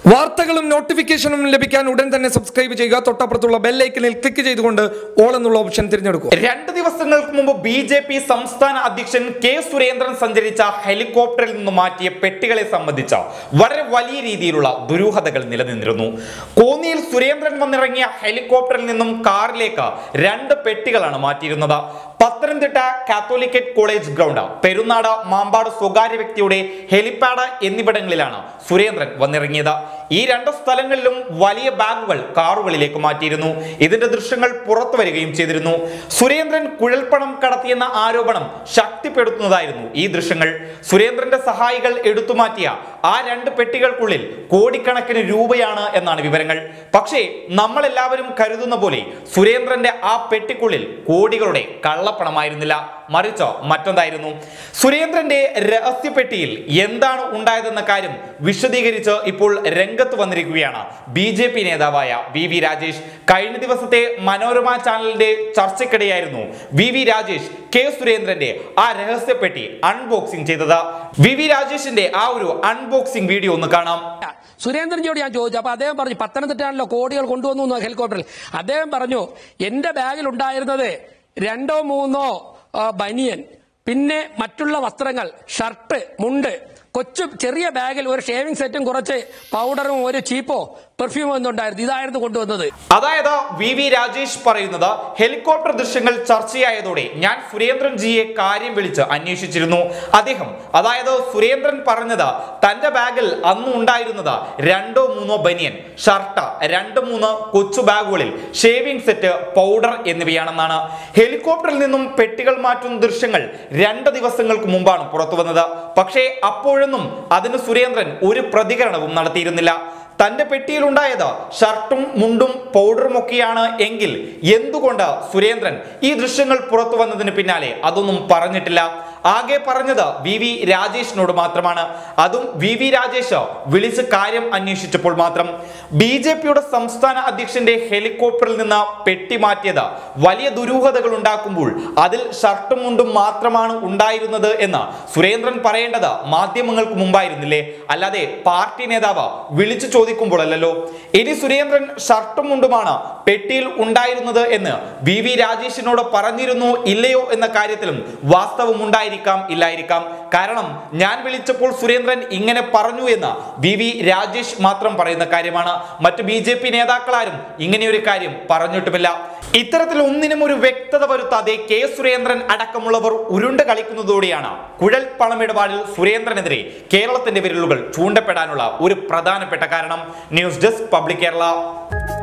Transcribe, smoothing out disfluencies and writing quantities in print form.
വാർത്തകളും നോട്ടിഫിക്കേഷനും ലഭിക്കാൻ ഉടൻ തന്നെ സബ്സ്ക്രൈബ് ചെയ്യുക. തൊട്ടപ്പുറത്തുള്ള ബെൽ ഐക്കണിൽ ക്ലിക്ക് ചെയ്തുകൊണ്ട് ഓൾ എന്നുള്ള ഓപ്ഷൻ തിരഞ്ഞെടുക്കുക. 2 ദിവസങ്ങൾക്ക് മുമ്പ് ബിജെപി സംസ്ഥാന അധ്യക്ഷൻ കെ സുരേന്ദ്രൻ സഞ്ചരിച്ച ഹെലികോപ്റ്ററിൽ നിന്ന് മാറ്റിയ പെട്ടികളെ സംബന്ധിച്ച വളരെ വലിയ രീതിയിലുള്ള ദുരൂഹതകൾ നിലനിന്നിരുന്നു. കോന്നിയിൽ സുരേന്ദ്രൻ വന്നിറങ്ങിയ ഹെലികോപ്റ്ററിൽ നിന്നും കാറിലേക്ക് 2 പെട്ടികളാണ് മാറ്റിയിരുന്നത്. Pathanamthitta catholicate college ground, Perunad Mampad സ്വകാര്യ വ്യക്തിയുടെ ഹെലിപാഡ് എന്നിവിടങ്ങളിലാണ് സുരേന്ദ്രൻ വന്നിറങ്ങിയത്. ഈ 2 സ്ഥലങ്ങളിലും വലിയ ബാഗുകൾ കാറുകളിലേക്ക് മാറ്റിയിരുന്നു. ഇതിന്റെ ദൃശ്യങ്ങൾ പുറത്തു വരികയും ചെയ്തിരുന്നു. സുരേന്ദ്രൻ കുഴൽപ്പണം കടത്തിയെന്ന ആരോപണം ശക്തിപ്പെടുത്തുന്നതായിരുന്നു ഈ ദൃശ്യങ്ങൾ. സുരേന്ദ്രന്റെ സഹായികൾ എടുത്തുമാറ്റിയ ആ 2 പെട്ടികൾക്കുള്ളിൽ കോടിക്കണക്കിന് രൂപയാണ് എന്നാണ് വിവരങ്ങൾ. പക്ഷേ നമ്മളെല്ലാവരും കരുതുന്ന പോലെ സുരേന്ദ്രന്റെ ആ പെട്ടിക്കുള്ളിൽ കോടികളുടെ കള്ളപ്പണമായിരുന്നില്ല, മറിച്ച് മറ്റൊന്നായിരുന്നു. സുരേന്ദ്രന്റെ രഹസ്യപ്പെട്ടിയിൽ എന്താണ് ഉണ്ടായതെന്ന കാര്യം വിശദീകരിച്ച് ഇപ്പോൾ രംഗത്ത് വന്നിരിക്കുകയാണ് ബിജെപി നേതാവായ വി രാജേഷ്. കഴിഞ്ഞ ദിവസത്തെ മനോരമ ചാനലിന്റെ ചർച്ചയ്ക്കിടെയായിരുന്നു വി രാജേഷ് കെ സുരേന്ദ്രന്റെ ആ രഹസ്യപ്പെട്ടി അൺബോക്സിംഗ് ചെയ്തത്. വി രാജേഷിന്റെ ആ ഒരു അൺബോക്സിംഗ് വീഡിയോ ഒന്ന് കാണാം. സുരേന്ദ്രനോട് ഞാൻ ചോദിച്ചു. അപ്പൊ അദ്ദേഹം പറഞ്ഞു, പത്തനംതിട്ടയാണല്ലോ കോടികൾ കൊണ്ടുവന്നു ഹെലികോപ്റ്ററിൽ. അദ്ദേഹം പറഞ്ഞു, എന്റെ ബാഗിൽ ഉണ്ടായിരുന്നത് 2-3 ബനിയൻ, പിന്നെ മറ്റുള്ള വസ്ത്രങ്ങൾ, ഷർട്ട്, മുണ്ട്, ചെറിയ ബാഗിൽ ഒരു ഷേവിംഗ് സെറ്റും കുറച്ച് പൗഡറും ഒരു ചീപ്പോ പെർഫ്യൂമോ ഒന്നുണ്ടായിരുന്നു. ഇതായിരുന്നു കൊണ്ടുവന്നത്. അതായത് വി രാജേഷ് പറയുന്നത്, ഹെലികോപ്റ്റർ ദൃശ്യങ്ങൾ ചർച്ചയായതോടെ ഞാൻ സുരേന്ദ്രൻ ജിയെ കാര്യം വിളിച്ച് അന്വേഷിച്ചിരുന്നു. അദ്ദേഹം, അതായത് സുരേന്ദ്രൻ പറഞ്ഞത് തന്റെ ബാഗിൽ അന്ന് ഉണ്ടായിരുന്നത് 2-3 ബനിയൻ, ഷർട്ട്, 2-3 കൊച്ചു ബാഗുകളിൽ ഷേവിംഗ് സെറ്റ്, പൗഡർ എന്നിവയാണെന്നാണ്. ഹെലികോപ്റ്ററിൽ നിന്നും പെട്ടികൾ മാറ്റുന്ന ദൃശ്യങ്ങൾ 2 ദിവസങ്ങൾക്ക് മുമ്പാണ് പുറത്തു വന്നത്. പക്ഷേ അപ്പോഴൊന്നും അതിന് സുരേന്ദ്രൻ ഒരു പ്രതികരണവും നടത്തിയിരുന്നില്ല. തന്റെ പെട്ടിയിലുണ്ടായത് ഷർട്ടും മുണ്ടും പൗഡറും ഒക്കെയാണ് എങ്കിൽ എന്തുകൊണ്ട് സുരേന്ദ്രൻ ഈ ദൃശ്യങ്ങൾ പുറത്തു വന്നതിന് പിന്നാലെ അതൊന്നും പറഞ്ഞിട്ടില്ല? ആകെ പറഞ്ഞത് വി രാജേഷിനോട് മാത്രമാണ്. അതും വി രാജേഷ് വിളിച്ച് കാര്യം അന്വേഷിച്ചപ്പോൾ മാത്രം. ബിജെപിയുടെ സംസ്ഥാന അധ്യക്ഷന്റെ ഹെലികോപ്റ്ററിൽ നിന്ന് പെട്ടി മാറ്റിയത് വലിയ ദുരൂഹതകൾ ഉണ്ടാക്കുമ്പോൾ അതിൽ ഷർട്ടും മുണ്ടും മാത്രമാണ് ഉണ്ടായിരുന്നത് എന്ന് സുരേന്ദ്രൻ പറയേണ്ടത് മാധ്യമങ്ങൾക്ക് മുമ്പായിരുന്നില്ലേ? അല്ലാതെ പാർട്ടി നേതാവ് വിളിച്ചു ചോദിക്കുമ്പോഴല്ലോ. ഇനി സുരേന്ദ്രൻ ഷർട്ടും മുണ്ടുമാണ് പെട്ടിയിൽ ഉണ്ടായിരുന്നത് എന്ന് വി രാജേഷിനോട് പറഞ്ഞിരുന്നോ ഇല്ലയോ എന്ന കാര്യത്തിലും വാസ്തവം ഉണ്ടായിരിക്കാം, ഇല്ലായിരിക്കാം. കാരണം ഞാൻ വിളിച്ചപ്പോൾ സുരേന്ദ്രൻ ഇങ്ങനെ പറഞ്ഞു എന്ന് വി രാജേഷ് മാത്രം പറയുന്ന കാര്യമാണ്. മറ്റു ബിജെപി നേതാക്കളാരും ഇങ്ങനെയൊരു കാര്യം പറഞ്ഞിട്ടുമില്ല. ഇത്തരത്തിൽ ഒന്നിനും ഒരു വ്യക്തത വരുത്താതെ കെ സുരേന്ദ്രൻ അടക്കമുള്ളവർ ഉരുണ്ട് കളിക്കുന്നതോടെയാണ് കുഴൽ പണമിടപാടിൽ സുരേന്ദ്രനെതിരെ കേരളത്തിന്റെ വിരലുകൾ ചൂണ്ടപ്പെടാനുള്ള ഒരു പ്രധാനപ്പെട്ട കാരണം. News desk public Kerala.